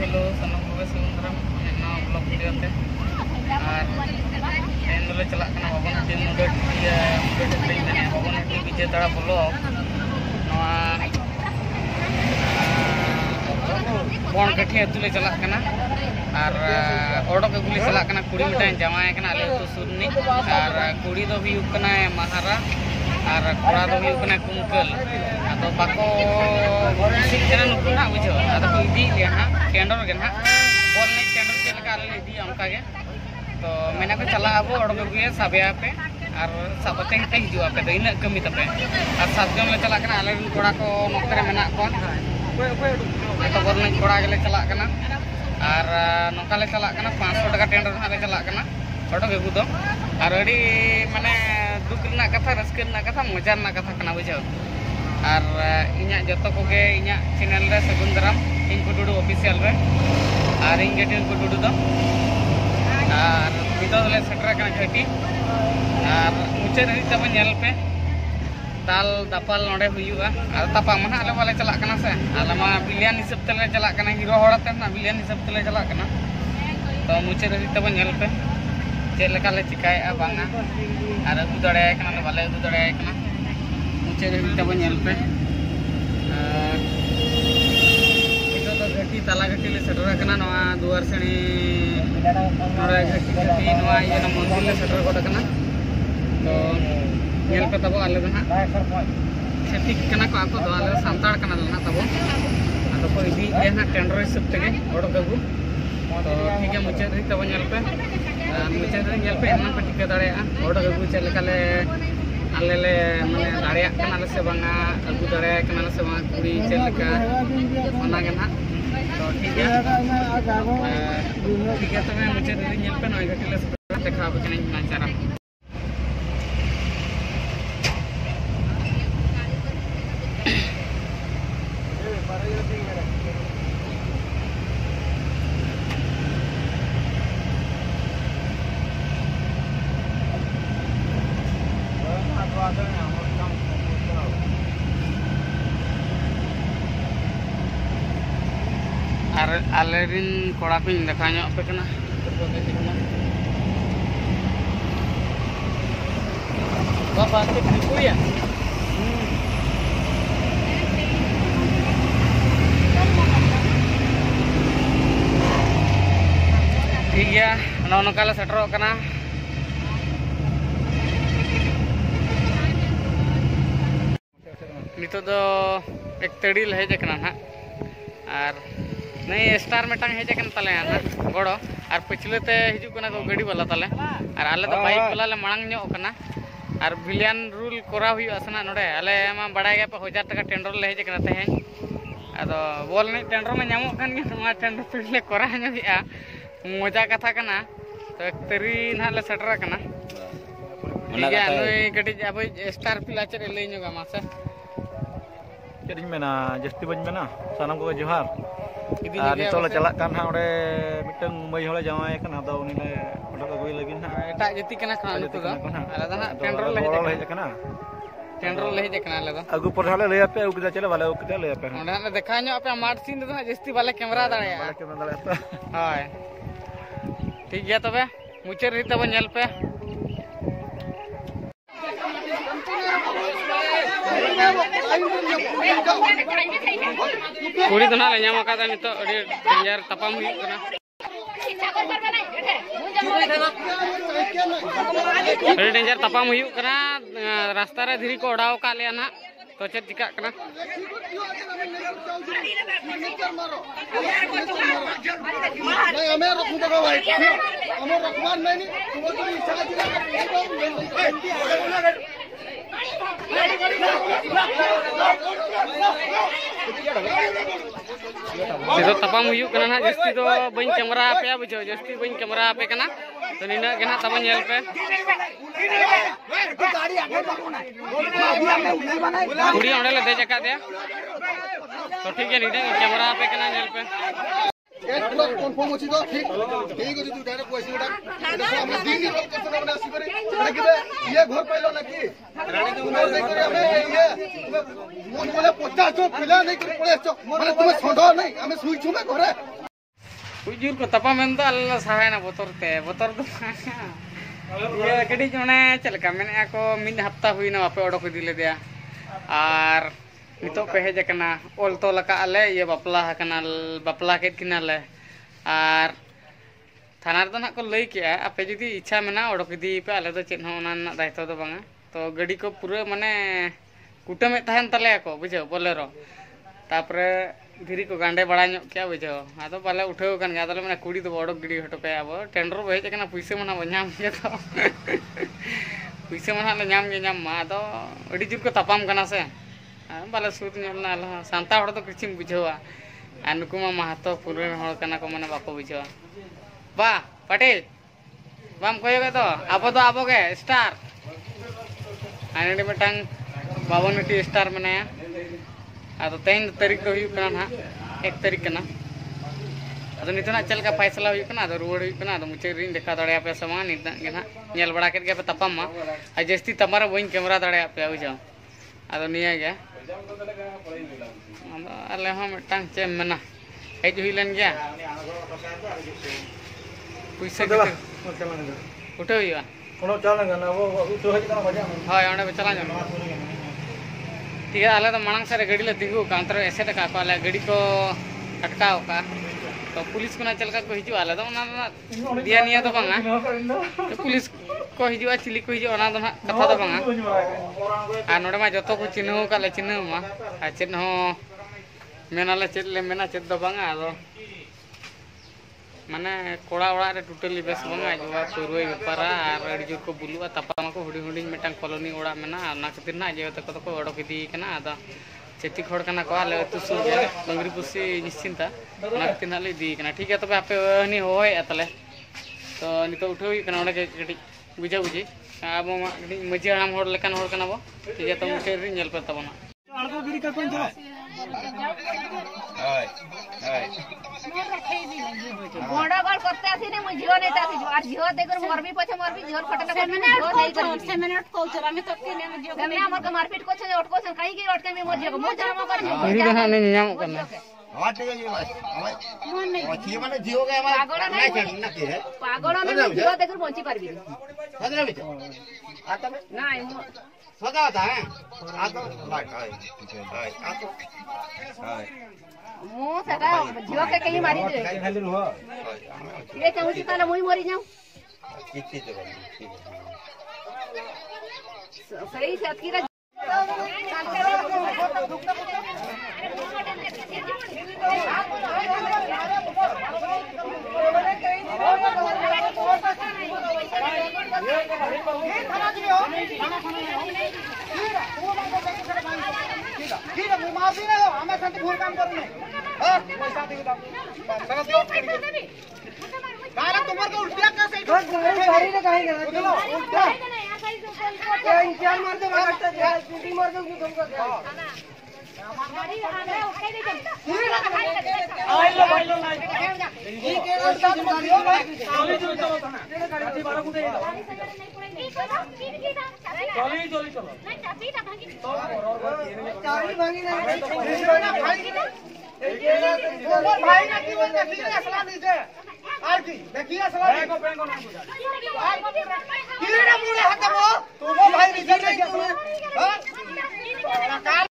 hello सानम को सुंदरम ना blog video ते और एन दले चला कना बाबन हटी मुडे टिकली मेने बाबन हटी विजय तारा ब्लॉग नवा बन कठी अतुले चला कना और ओडक गुली चला कना कुड़ी मिटान जमाय कना आले तो सुरनी और कुड़ी दो हुयु कना महारा और कोड़ा दो हुयु कना कुंकल आदो बाको सिक कना नुकुना बुझो आदो को इदी ले हा टेंडर के ना बॉल ने टेंडर के लगा ले इदी हमका के तो मैंने को चला अब ओडक गुए साबया पे और साबते हते हिजुआ पे तो इना कमी तपे और साबजम ले चला कना आले कोड़ा को नोकरे मेना को तो बॉल ने कोड़ा के ले चला कना और नौकाले चला 500 टाका टेंडर हाले चला ओडक गु दो और अड़ी माने दुख रना कथा रस्क रना कथा मजा रना कथा कना बुझो और इना जतो कोगे इना चैनल रे सगुन दाराम इन कुडुडु ऑफिशियल रे और इन गेटिन कुडुडु दो और बितो ले सेटर कना घटी और मुचे रे तब नेल पे ताल दापाल नोडे हुयुआ और तपा मना आले वाले चला कना से आले मा बिलियन हिसाब तले चला कना हीरो होड़ाते ना बिलियन हिसाब तले चला कना तो मुचे रे तब नेल पे चेल लेका ले चिकाया बांगा और अगु दड़े कना वाले अगु दड़े कना मुचे रे तब नेल पे इतो तो घटी ताला घटी ले सेटर कना नवा दुआर सेणी नोडे घटी नवा ये न मंदिर ले सेटर कोड कना तो नेल पे तब आले ना सेटिक कना को आको दो आले सांताड़ कना लना तब आदो को इदी ले ना टेंडर हिसाब तगे ओडक गु तो ठीक है मुचे रे तब नेल पे मुचे रे नेल पे एना पे टिका दाड़े ओडक गु चेल लेकाले आले ले माने दाड़े कना ले से बांगा अगु दाड़े कना ले से बांगा कुड़ी चेल लेका ओना के ना तो ठीक है तो मैं मुचे रे नेल पे नय घटी ले देखा पे कना नाचारा आलेरिन कोड़ा को देखा पे कना बाबा के कुड़िया ठीक है नौकाले सेटरों कना नितो दो एक तड़ील हेज कना ना और नहीं स्टार मेटांग हेज कन तले ना गड़ो और पिछलेते हिजु कना को गाड़ी वाला तले और आले तो बाइक वाला ले मांग ᱧᱚᱜ कना और बिलियन रूल कोरा हुई असना नोडे आले मा बड़ाय गे पे 1000 टाका टेंडर ले हेज कना तेहें आदो बोल नहीं टेंडर में ᱧᱟᱢᱚᱜ कन गे मा टेंडर पे ले कोरा ᱧᱚᱜᱤया मजा कथा कना तो एक तरी ना ले सेटर कना ठीक है नोय गडी अब स्टार पिलाचर ले ᱧᱚᱜᱟ मासे चेरिñ मेना जस्ती बज मेना सानम को जोहार नितोले चला कान हा ओडे मिटंग मई होले जमाय कना दो उनी ले ओडक गई लगिन हा एटा जति कना खान तो आला दा टेंडर ले हेज कना टेंडर ले हेज कना आला दा अगु पढ़ाले ले पे उकदा चले वाले उकदा ले पे ओडा देखा ᱧᱚᱜ पे मार्ट सीन दो जस्ती वाले कैमरा दाड़े हाय ठीक है तबे मुचे रे तब नेल पे कुड़ी तो ना ले ᱧᱟᱢ आका नितो अडी डेंजर तपाम हुई कना अडी डेंजर तपाम हुई कना रास्ता रे धीरी को ओडाव का ले ना तो चेक चिका कना नहीं हमें रखू तो भाई हमें रखवान नहीं तुम तो इच्छा सीधो तपाम हुई कना ना जस्ती तो बन कैमरा पे बुझो जस्ती बन कैमरा पे कना तो निना के ना तब नेल पे कुड़ी ओंडे ले दे जका दे तो ठीक है निना कैमरा पे कना नेल पे कन्फर्म अछि तो ठीक ठीक अछि तू डायरेक्ट पैसा उठा एटा हम दिन दिन कैसे बना आसी करे ये घर पाइलो ना की रानी तुम नहीं करे हमें ये मन बोले 50 पिला नहीं करे पड़े माने तुम संडो नहीं हमें सुई छु में घरे ujur ko tapa mento alla sahana botor do ये कड़ी जोने चलका मैंने ako min hafta huina ape odok idile dia ar nito pe heja kana ol to laka ale ye bapla kana bapla ket kinale ar थाना तो ना को लई के आपे जदी इच्छा मेना ओडक दी पे आले तो चेन होना ना दायित्व तो बांगा तो गड़ी को पूरा माने कुटमे तहन तले को बुझो बोलेरो तापरे धीरी को गांडे बड़ा ᱧᱚᱜ क्या बुझो आदो बाले उठाव कन गा दले माने कुड़ी तो ओडक गिडी हटो पे अब टेंडर बे हेज कना पैसे मना बन्याम के तो पैसे मना ले ᱧᱟᱢ मा तो अडी जुर को तापाम कना से बाले सुत ᱧᱚᱞना ला सांता हड़ तो किछिम बुझोवा अनुकु मा महतो पूरे हड़ कना को माने बाको बुझोवा वाह पटेल बाम कोयोगे तो आबो के स्टार आने मिटंग बाबनटी स्टार मेनाया आदो तेन तारीख तो हुई कना ना 1 तारीख कना आदो नितना चलका फैसला हुई कना आदो रुवाड़ हुई कना आदो मुचे रिन देखा दड़े पे समा नितना के ना नेल बड़ा के पे तपाम मा आ जस्ती तमारा बइन कैमरा दड़े पे बुझाओ आदो निया गे आदो आले हो मिटंग चे मेना हेज हुई लन गया पैसा उठे हुआ कोनो चलन गना वो उठो हज कना बजा हाय ओंडे पे चला जानो ठीक है आले तो मांग सारे गाड़ी ले तिंगु काउंटर ऐसे तक को आले गाड़ी को अटकाव का तो पुलिस को ना चलका को हिजु आले तो ना दिया निया तो बांगा तो पुलिस को हिजु चिली को हिजु ओना तो ना कथा तो बांगा आ नोडे मा जतो को चिन्हु का ले चिन्हु मा आ चेन हो मेनाले चेत ले मेना चेत दो बांगा तो माने कोड़ा ओड़ा रे टोटली बेस बंगा जुवा पुरवे बेपारा आर अड़ी जुर को बुलुआ तपामा को हुडी हुडी मिटंग कॉलोनी ओड़ा मेना ना खातिर ना जे तक को ओडक इदी कना आदा चेती खोड़ कना को आले तु सु जे डंगरी पुसी निश्चिंता ना खातिर ना ले दी कना ठीक है तबे आपे हनी होय अतले तो नितो उठोई कना ओडे कटी बुझा बुझी आबो मा मजी हराम होड़ लेकन होड़ कना बो ठीक है तो मुठे रि नेल पे तबना अणको गिरी का कोन चला हाय हाय गोंडा गोल करते आसी ने मु जियो नेता आसी आर जियो देकर मरबी पछे मरबी जियो फटना से मैंने से मिनट को चला में तो के ने जियो में हमर के मारपीट को छे अटको से काई के अटके में मर जियो मु जामा कर गिरी का ने नियम करना हां ठीक है जी भाई मन नहीं अच्छी माने जियो के हमारा नहीं खेल ना के है पागल ने जियो देकर पहुंची परबी सदरा में आता में नहीं सदा था है आ तो लाइट हाय आ तो हाय मु सदा जियो के कहीं मारी दे ये चाहूसी ताला मुई मरी जाऊं किछि तो सही से अतकी माफी ना हमें संत भूल काम करने हां पैसा दे दो चलो दियो गाला तुम्हारे को उल्टा कैसे गाड़ी ने काहे गया उल्टा क्या इंसान मार दे मारता है टूटी मार दे तुमको क्या गाड़ी आने उठा दे आई लो भाई लो ना ये के उल्टा मारियो चली चलो चलो ना गाड़ी बारा कुटे चली चलो नहीं चाबी ना भागी चाबी भागी ना भागी भाई ना की बोल देखिए असला नहीं दे आज की देखिए असला को बैंक ना कीड़ा मुड़े हाथ वो भाई नहीं हां